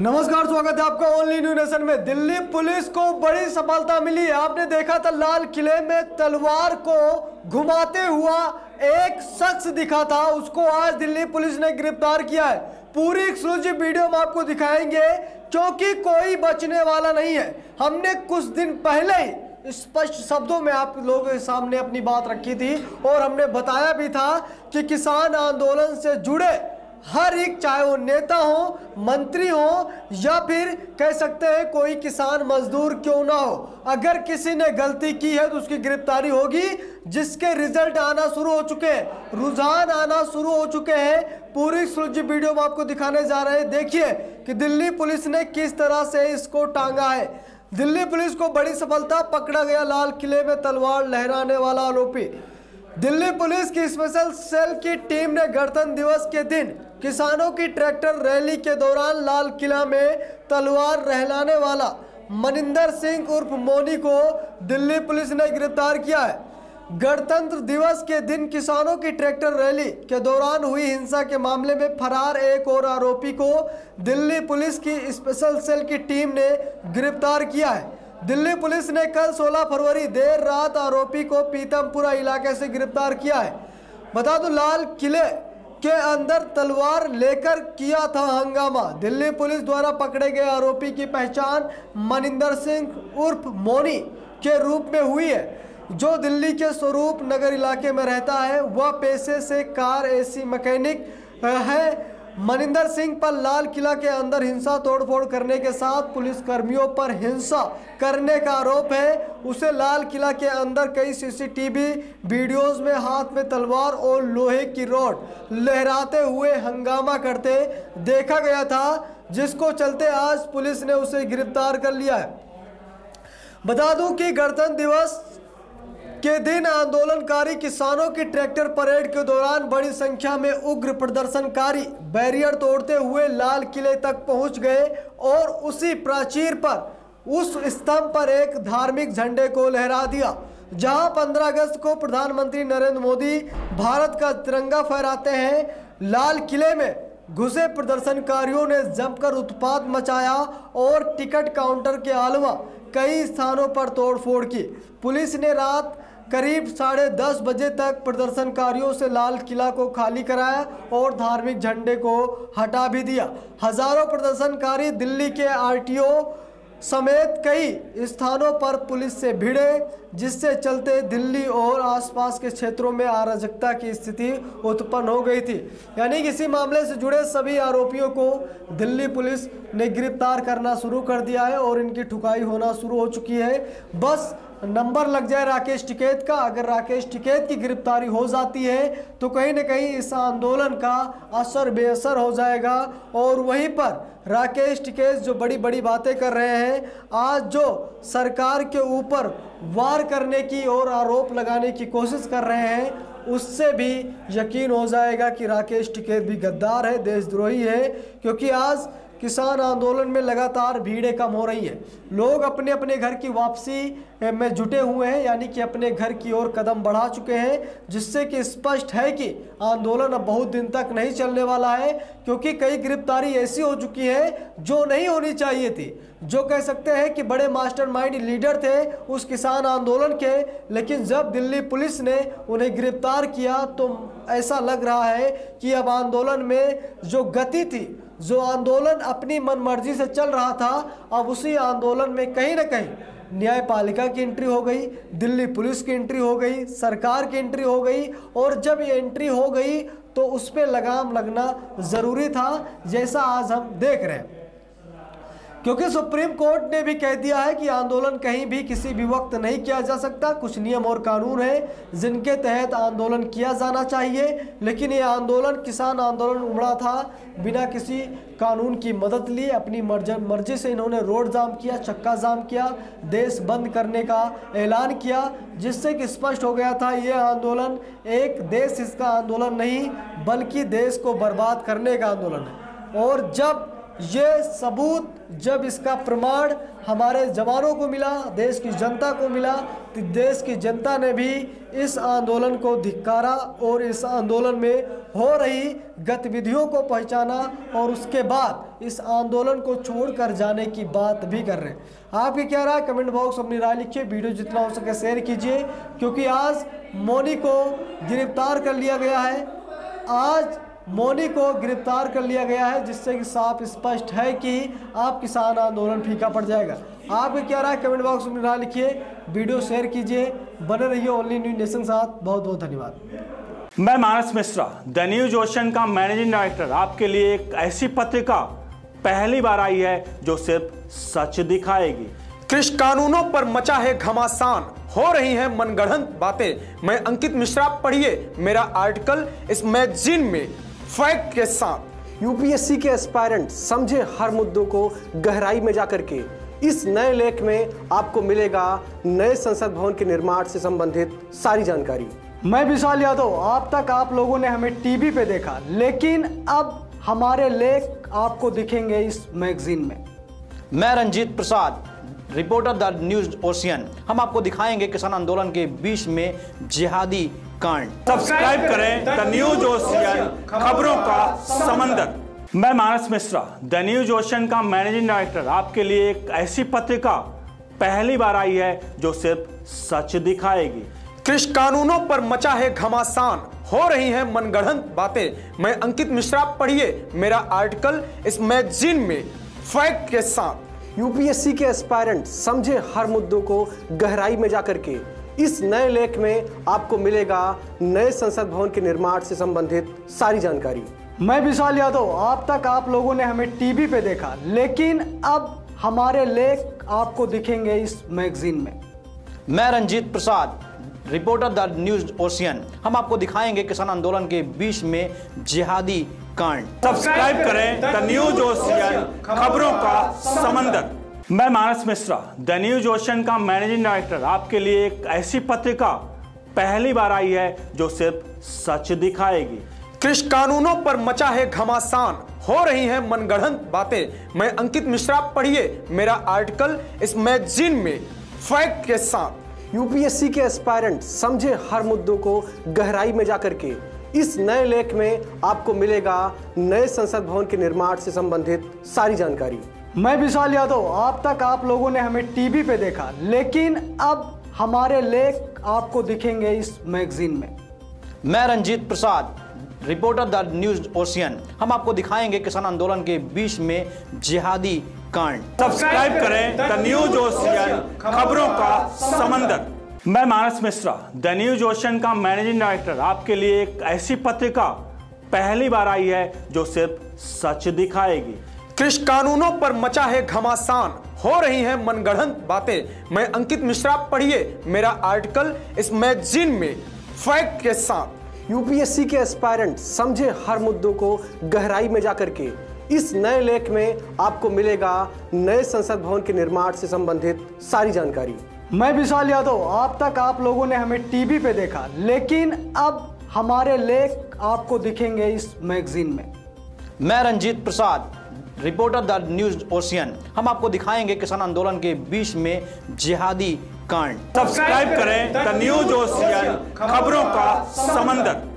नमस्कार, स्वागत है आपका ओनली न्यू नेशन में। दिल्ली पुलिस को बड़ी सफलता मिली है। आपने देखा था लाल किले में तलवार को घुमाते हुआ एक शख्स दिखा था, उसको आज दिल्ली पुलिस ने गिरफ्तार किया है। पूरी एक्सक्लूसिव वीडियो में आपको दिखाएंगे क्योंकि कोई बचने वाला नहीं है। हमने कुछ दिन पहले ही स्पष्ट शब्दों में आप लोगों के सामने अपनी बात रखी थी और हमने बताया भी था कि किसान आंदोलन से जुड़े हर एक, चाहे वो नेता हो, मंत्री हो या फिर कह सकते हैं कोई किसान मजदूर क्यों ना हो, अगर किसी ने गलती की है तो उसकी गिरफ्तारी होगी। जिसके रिजल्ट आना शुरू हो चुके हैं, रुझान आना शुरू हो चुके हैं। पूरी एक्सक्लूसिव वीडियो में आपको दिखाने जा रहे हैं। देखिए कि दिल्ली पुलिस ने किस तरह से इसको टांगा है। दिल्ली पुलिस को बड़ी सफलता, पकड़ा गया लाल किले में तलवार लहराने वाला आरोपी। दिल्ली पुलिस की स्पेशल सेल की टीम ने गणतंत्र दिवस के दिन किसानों की ट्रैक्टर रैली के दौरान लाल किला में तलवार लहराने वाला मनिंदर सिंह उर्फ मोनी को दिल्ली पुलिस ने गिरफ्तार किया है। गणतंत्र दिवस के दिन किसानों की ट्रैक्टर रैली के दौरान हुई हिंसा के मामले में फरार एक और आरोपी को दिल्ली पुलिस की स्पेशल सेल की टीम ने गिरफ्तार किया है। दिल्ली पुलिस ने कल 16 फरवरी देर रात आरोपी को पीतमपुरा इलाके से गिरफ्तार किया है। बता दूं, लाल किले के अंदर तलवार लेकर किया था हंगामा। दिल्ली पुलिस द्वारा पकड़े गए आरोपी की पहचान मनिंदर सिंह उर्फ मोनी के रूप में हुई है, जो दिल्ली के स्वरूप नगर इलाके में रहता है। वह पेशे से कार एसी मैकेनिक है। मनिंदर सिंह पर लाल किला के अंदर हिंसा तोड़फोड़ करने के साथ पुलिस कर्मियों पर हिंसा करने का आरोप है। उसे लाल किला के अंदर कई सीसीटीवी वीडियोस में हाथ में तलवार और लोहे की रॉड लहराते हुए हंगामा करते देखा गया था, जिसको चलते आज पुलिस ने उसे गिरफ्तार कर लिया है। बता दूं कि गणतंत्र दिवस के दिन आंदोलनकारी किसानों की ट्रैक्टर परेड के दौरान बड़ी संख्या में उग्र प्रदर्शनकारी बैरियर तोड़ते हुए लाल किले तक पहुंच गए और उसी प्राचीर पर, उस स्तंभ पर एक धार्मिक झंडे को लहरा दिया। जहां 15 अगस्त को प्रधानमंत्री नरेंद्र मोदी भारत का तिरंगा फहराते हैं, लाल किले में घुसे प्रदर्शनकारियों ने जमकर उत्पात मचाया और टिकट काउंटर के अलावा कई स्थानों पर तोड़फोड़ की। पुलिस ने रात करीब 10:30 बजे तक प्रदर्शनकारियों से लाल किला को खाली कराया और धार्मिक झंडे को हटा भी दिया। हजारों प्रदर्शनकारी दिल्ली के आरटीओ समेत कई स्थानों पर पुलिस से भिड़े, जिससे चलते दिल्ली और आसपास के क्षेत्रों में अराजकता की स्थिति उत्पन्न हो गई थी। यानी किसी मामले से जुड़े सभी आरोपियों को दिल्ली पुलिस ने गिरफ्तार करना शुरू कर दिया है और इनकी ठुकाई होना शुरू हो चुकी है। बस नंबर लग जाए राकेश टिकैत का। अगर राकेश टिकैत की गिरफ्तारी हो जाती है तो कहीं न कहीं इस आंदोलन का असर बेअसर हो जाएगा। और वहीं पर राकेश टिकैत जो बड़ी बड़ी बातें कर रहे हैं, आज जो सरकार के ऊपर वार करने की और आरोप लगाने की कोशिश कर रहे हैं, उससे भी यकीन हो जाएगा कि राकेश टिकैत भी गद्दार है, देशद्रोही है। क्योंकि आज किसान आंदोलन में लगातार भीड़ें कम हो रही है। लोग अपने अपने घर की वापसी में जुटे हुए हैं, यानी कि अपने घर की ओर कदम बढ़ा चुके हैं, जिससे कि स्पष्ट है कि आंदोलन अब बहुत दिन तक नहीं चलने वाला है। क्योंकि कई गिरफ्तारी ऐसी हो चुकी है जो नहीं होनी चाहिए थी, जो कह सकते हैं कि बड़े मास्टरमाइंड लीडर थे उस किसान आंदोलन के, लेकिन जब दिल्ली पुलिस ने उन्हें गिरफ्तार किया तो ऐसा लग रहा है कि अब आंदोलन में जो गति थी, जो आंदोलन अपनी मनमर्जी से चल रहा था, अब उसी आंदोलन में कहीं ना कहीं न्यायपालिका की एंट्री हो गई, दिल्ली पुलिस की एंट्री हो गई, सरकार की एंट्री हो गई। और जब ये एंट्री हो गई तो उस पर लगाम लगना ज़रूरी था, जैसा आज हम देख रहे हैं। क्योंकि सुप्रीम कोर्ट ने भी कह दिया है कि आंदोलन कहीं भी किसी भी वक्त नहीं किया जा सकता। कुछ नियम और कानून हैं जिनके तहत आंदोलन किया जाना चाहिए, लेकिन ये आंदोलन, किसान आंदोलन उमड़ा था बिना किसी कानून की मदद लिए। अपनी मर्जी से इन्होंने रोड जाम किया, चक्का जाम किया, देश बंद करने का ऐलान किया, जिससे कि स्पष्ट हो गया था ये आंदोलन एक देश हित का आंदोलन नहीं, बल्कि देश को बर्बाद करने का आंदोलन है। और जब ये सबूत जब इसका प्रमाण हमारे जवानों को मिला, देश की जनता को मिला, तो देश की जनता ने भी इस आंदोलन को धिक्कारा और इस आंदोलन में हो रही गतिविधियों को पहचाना और उसके बाद इस आंदोलन को छोड़कर जाने की बात भी कर रहे हैं। आपकी क्या राय, कमेंट बॉक्स अपनी राय लिखिए। वीडियो जितना हो सके शेयर कीजिए, क्योंकि आज मौनी को गिरफ्तार कर लिया गया है। आज मौनी को गिरफ्तार कर लिया गया है, जिससे कि साफ स्पष्ट है कि आप किसान आंदोलन फीका पड़ जाएगा। आपको क्या राय, कमेंट बॉक्स में राय लिखिए। वीडियो शेयर कीजिए, बने रहिए ओनली न्यूज नेशन साथ। बहुत बहुत धन्यवाद। मैं Manas Mishra, the news ocean का मैनेजिंग डायरेक्टर, आपके लिए एक ऐसी पत्रिका पहली बार आई है जो सिर्फ सच दिखाएगी। कृषि कानूनों पर मचा है घमासान, हो रही हैं मनगढ़ंत बातें। मैं अंकित मिश्रा, पढ़िए मेरा आर्टिकल इस मैगजीन में फैक्ट के साथ। यूपीएससी के एस्पायरेंट समझे हर मुद्दों को गहराई में जाकर के। इस नए लेख में आपको मिलेगा नए संसद भवन के निर्माण से संबंधित सारी जानकारी। मैं विशाल यादव, आप तक आप लोगों ने हमें टीवी पे देखा, लेकिन अब हमारे लेख आपको दिखेंगे इस मैगजीन में। मैं Ranjeet Prasad, reporter the news ocean. हम आपको दिखाएंगे किसान आंदोलन के बीच में जिहादी कांड। सब्सक्राइब करें द न्यूज ओशियन, खबरों का समंदर। मैं Manas Mishra, the news ocean का मैनेजिंग डायरेक्टर, आपके लिए एक ऐसी पत्रिका पहली बार आई है जो सिर्फ सच दिखाएगी। कृषि कानूनों पर मचा है घमासान, हो रही हैं मनगढ़ंत बातें। मैं अंकित मिश्रा, पढ़िए मेरा आर्टिकल इस मैगजीन में फैक्ट के साथ। यूपीएससी के एस्पायरेंट समझे हर मुद्दों को गहराई में जाकर के। इस नए लेख में आपको मिलेगा नए संसद भवन के निर्माण से संबंधित सारी जानकारी। मैं विशाल यादव, आप तक आप लोगों ने हमें टीवी पे देखा, लेकिन अब हमारे लेख आपको दिखेंगे इस मैगजीन में। मैं Ranjeet Prasad, reporter the news ocean. हम आपको दिखाएंगे किसान आंदोलन के बीच में जिहादी कांड। सब्सक्राइब करें द न्यूज ओशियन, खबरों का समंदर। मैं Manas Mishra, the news ocean का मैनेजिंग डायरेक्टर, आपके लिए एक ऐसी पत्रिका पहली बार आई है जो सिर्फ सच दिखाएगी। कृषि कानूनों पर मचा है घमासान, हो रही हैं मनगढ़ंत बातें। मैं अंकित मिश्रा, पढ़िए मेरा आर्टिकल इस मैगजीन में फैक्ट के साथ। यूपीएससी के एस्पायरेंट समझे हर मुद्दों को गहराई में जाकर के। इस नए लेख में आपको मिलेगा नए संसद भवन के निर्माण से संबंधित सारी जानकारी। मैं विशाल यादव, आप तक आप लोगों ने हमें टीवी पे देखा, लेकिन अब हमारे लेख आपको दिखेंगे इस मैगजीन में। मैं Ranjeet Prasad, reporter the news ocean. हम आपको दिखाएंगे किसान आंदोलन के बीच में जिहादी कांड। सब्सक्राइब करें द न्यूज ओशियन, खबरों का समंदर। मैं Manas Mishra, the news ocean का मैनेजिंग डायरेक्टर, आपके लिए एक ऐसी पत्रिका पहली बार आई है जो सिर्फ सच दिखाएगी। कृषि कानूनों पर मचा है घमासान, हो रही हैं मनगढ़ंत बातें। मैं अंकित मिश्रा, पढ़िए मेरा आर्टिकल इस मैगजीन में फैक्ट के साथ। यूपीएससी के एस्पायरेंट समझे हर मुद्दों को गहराई में जाकर के। इस नए लेख में आपको मिलेगा नए संसद भवन के निर्माण से संबंधित सारी जानकारी। मैं विशाल यादव, आप तक आप लोगों ने हमें टीवी पे देखा, लेकिन अब हमारे लेख आपको दिखेंगे इस मैगजीन में। मैं Ranjeet Prasad, reporter the news ocean. हम आपको दिखाएंगे किसान आंदोलन के बीच में जिहादी कांड। सब्सक्राइब करें द न्यूज ओशियन, खबरों का समंदर।